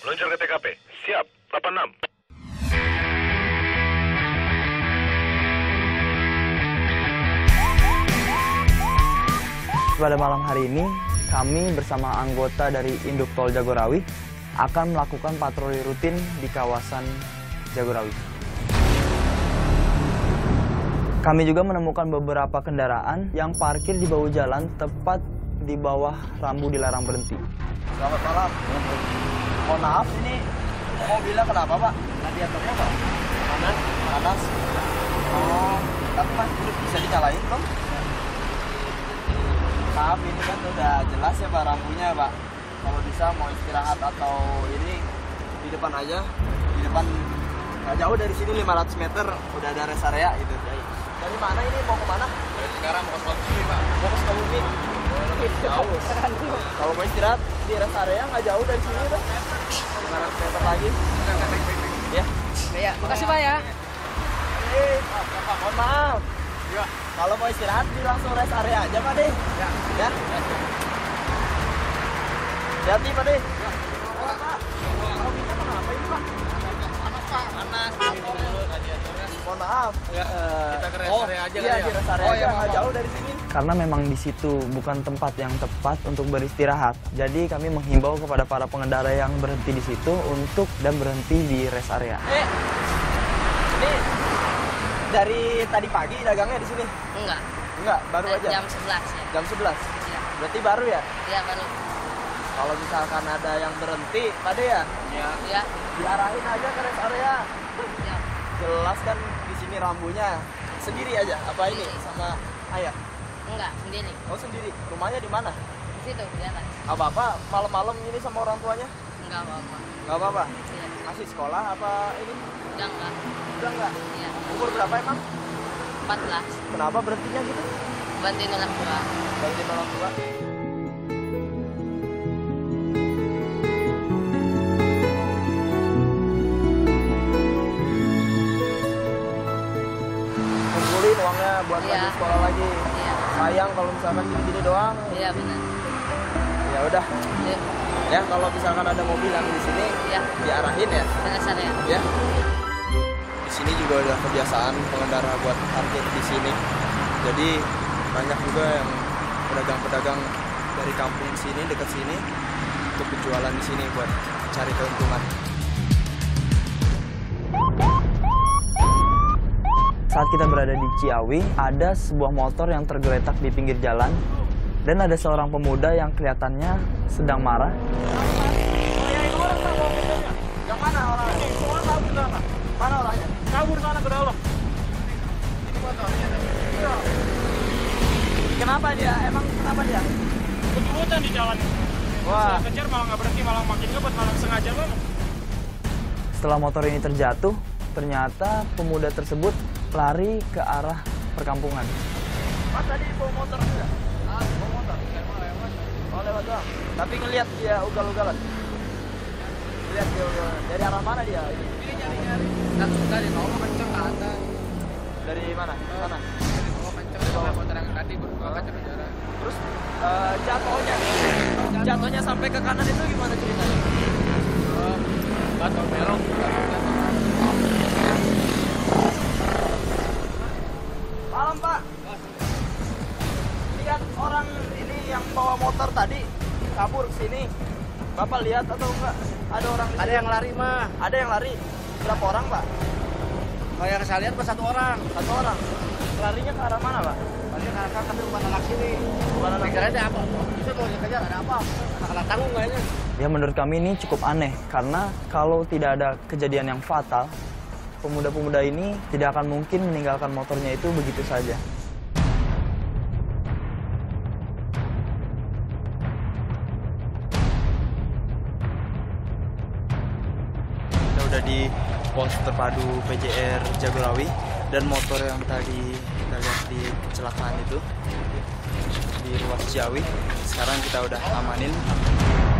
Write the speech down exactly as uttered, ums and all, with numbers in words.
Meluncur ke T K P. Siap, delapan enam. Pada malam hari ini, kami bersama anggota dari Induk Tol Jagorawi akan melakukan patroli rutin di kawasan Jagorawi. Kami juga menemukan beberapa kendaraan yang parkir di bahu jalan tepat di bawah rambu dilarang berhenti. Selamat malam. Mohon maaf, ini mobilnya kenapa, Pak? Radiatornya apa? Panas. Panas. Oh, tapi Mas bisa dinyalain, Bang? Maaf, ini kan udah jelas ya Pak rambunya, Pak. Kalau bisa mau istirahat atau ini di depan aja. Di depan nggak jauh dari sini lima ratus meter udah ada rest area gitu. Dari mana ini mau ke mana? Dari sekarang mau ke Sukabumi, Pak. Mau ke Sukabumi. Jauh. Kalau mau istirahat di rest area nggak jauh dari sini, Pak. lima ratus meter lagi. Ya. Ya, makasih Pak ya. Eh, Pak, mohon maaf. Ya. Kalau mau istirahat di langsung rest area aja, Pak deh. Ya. Ya. Hati, Pak deh. Ya. Oh, Pak. Kalau kita kenapa ini, Pak? Panas, Pak. Panas. Mohon maaf. Ya. Kita ke rest area aja. Iya, di rest area aja. Nggak jauh dari sini. Karena memang di situ bukan tempat yang tepat untuk beristirahat. Jadi kami menghimbau kepada para pengendara yang berhenti di situ untuk dan berhenti di rest area. Eh, ini dari tadi pagi dagangnya di sini? Enggak. Enggak, baru aja. Jam sebelas ya. Jam sebelas. Iya. Berarti baru ya? Iya, baru. Kalau misalkan ada yang berhenti, Pak De ya? Iya. Iya. Diarahin aja ke rest area. Iya. Jelas kan di sini rambunya. Sendiri aja apa ini sama ayah? Enggak, sendiri. Oh, sendiri. Rumahnya di mana? Di situ, di atas. Apa-apa malam-malam ini sama orang tuanya? Enggak apa-apa. Enggak apa-apa. Iya. Masih sekolah apa ini? Udah enggak. Udah enggak? Iya. Umur berapa emang? empat belas. Kenapa berhentinya gitu? Bantuin orang tua. Bantuin orang tua. Kumpulin uangnya buat Iya. lanjut sekolah lagi. Iya. Sayang kalau misalkan gini-gini doang. Iya, benar. Ya udah. Iya. Ya kalau misalkan ada mobil yang di sini, Iya. diarahin ya. Rest area. Ya. Di sini juga udah kebiasaan pengendara buat parkir di sini. Jadi banyak juga yang pedagang-pedagang dari kampung sini dekat sini untuk berjualan di sini buat cari keuntungan. Saat kita berada di Ciawi, ada sebuah motor yang tergeletak di pinggir jalan dan ada seorang pemuda yang kelihatannya sedang marah. Yang mana orangnya? Semua tahu di mana? Mana orangnya? Kabur sana ke dalam. Ini motornya. Iya. Kenapa dia? Emang kenapa dia? Kebut-kebutan di jalan. Wah. Saya kejar malah nggak berhenti, malah makin ngebut, malah sengaja banget. Setelah motor ini terjatuh, ternyata pemuda tersebut lari ke arah perkampungan. Mas tadi bawa motor juga? Ah, bawa motor. Oh, lewat doang. Tapi ngelihat dia ugal-ugalan. Lihat dia ugal. Dari arah mana dia? Ini nyari-nyari. Kan sudah di bawah kenceng ke atas. Dari mana? Mana? Di bawah kenceng, sampai motor yang tadi berubah kaca penjara. Terus eh, jatuhnya, jatuhnya sampai ke kanan itu gimana ceritanya? Batu belok. Malam Pak. Lihat orang ini yang bawa motor tadi kabur ke sini. Bapak lihat atau enggak? Ada orang di Ada sini? yang lari mah. Ada yang lari. Berapa orang Pak? Kalau yang saya lihat pas satu orang. Satu orang. Larinya ke arah mana Pak? Lari ke arah kanan tapi bukan anak sini. Bukan anak Pikirannya apa? Bisa mau dikejar ada apa? Anak tanggung kayaknya. Ya menurut kami ini cukup aneh karena kalau tidak ada kejadian yang fatal, pemuda-pemuda ini tidak akan mungkin meninggalkan motornya itu begitu saja. Kita udah di pos terpadu P J R Jagorawi dan motor yang tadi kita lihat di kecelakaan itu di ruas Ciawi sekarang kita udah amanin.